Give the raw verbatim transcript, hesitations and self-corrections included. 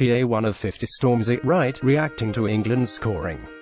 P A one of fifty storms it right, reacting to England's scoring.